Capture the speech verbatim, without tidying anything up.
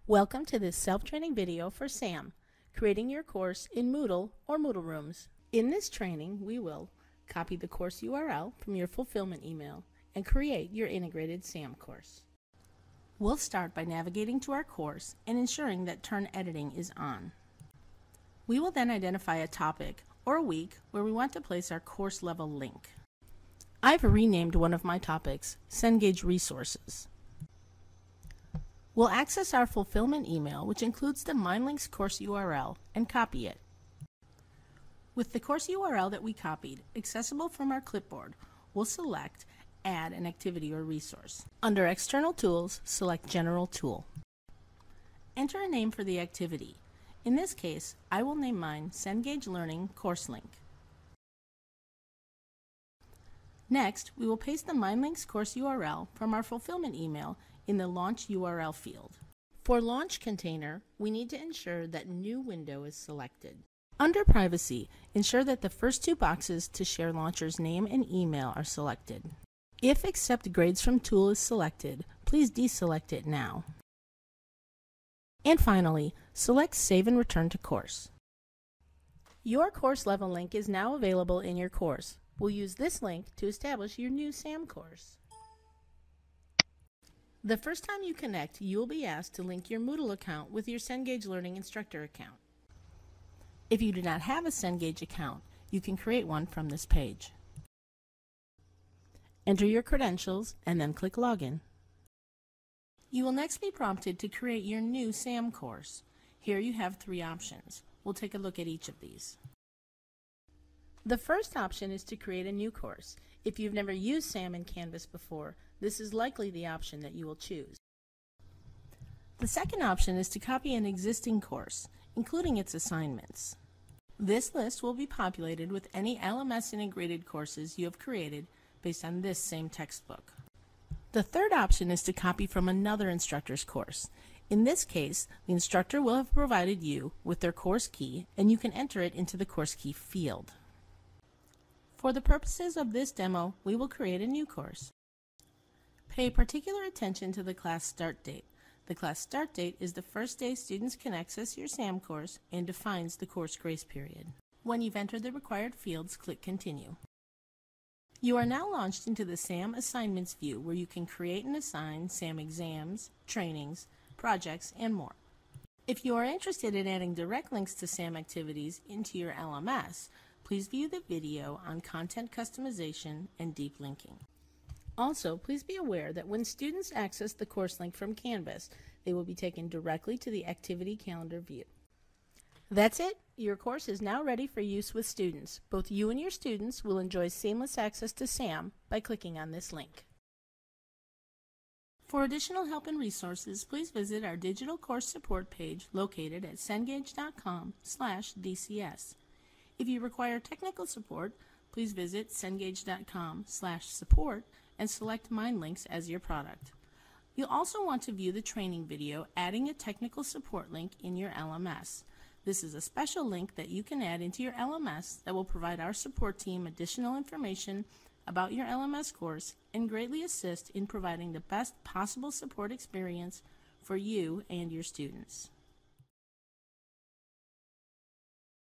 Welcome to this self-training video for SAM, creating your course in Moodle or Moodlerooms. In this training, we will copy the course U R L from your fulfillment email and create your integrated SAM course. We'll start by navigating to our course and ensuring that turn editing is on. We will then identify a topic or a week where we want to place our course level link. I've renamed one of my topics Cengage Resources. We'll access our fulfillment email, which includes the MindLinks course U R L, and copy it. With the course U R L that we copied accessible from our clipboard, we'll select Add an Activity or Resource. Under External Tools, select General Tool. Enter a name for the activity. In this case, I will name mine Cengage Learning Course Link. Next, we will paste the MindLinks course U R L from our fulfillment email in the Launch U R L field. For Launch Container, we need to ensure that New Window is selected. Under Privacy, ensure that the first two boxes to share launcher's name and email are selected. If Accept Grades from Tool is selected, please deselect it now. And finally, select Save and Return to Course. Your course level link is now available in your course. We'll use this link to establish your new SAM course. The first time you connect, you will be asked to link your Moodle account with your Cengage Learning Instructor account. If you do not have a Cengage account, you can create one from this page. Enter your credentials and then click Login. You will next be prompted to create your new SAM course. Here you have three options. We'll take a look at each of these. The first option is to create a new course. If you've never used SAM in Canvas before, this is likely the option that you will choose. The second option is to copy an existing course, including its assignments. This list will be populated with any L M S integrated courses you have created based on this same textbook. The third option is to copy from another instructor's course. In this case, the instructor will have provided you with their course key, and you can enter it into the course key field. For the purposes of this demo, we will create a new course. Pay particular attention to the class start date. The class start date is the first day students can access your SAM course and defines the course grace period. When you've entered the required fields, click Continue. You are now launched into the SAM Assignments view, where you can create and assign SAM exams, trainings, projects, and more. If you are interested in adding direct links to SAM activities into your L M S, please view the video on content customization and deep linking. Also, please be aware that when students access the course link from Canvas, they will be taken directly to the activity calendar view. That's it. Your course is now ready for use with students. Both you and your students will enjoy seamless access to SAM by clicking on this link. For additional help and resources, please visit our digital course support page located at cengage dot com slash D C S. If you require technical support, please visit cengage dot com slash support and select MindLinks as your product. You'll also want to view the training video adding a technical support link in your L M S. This is a special link that you can add into your L M S that will provide our support team additional information about your L M S course and greatly assist in providing the best possible support experience for you and your students.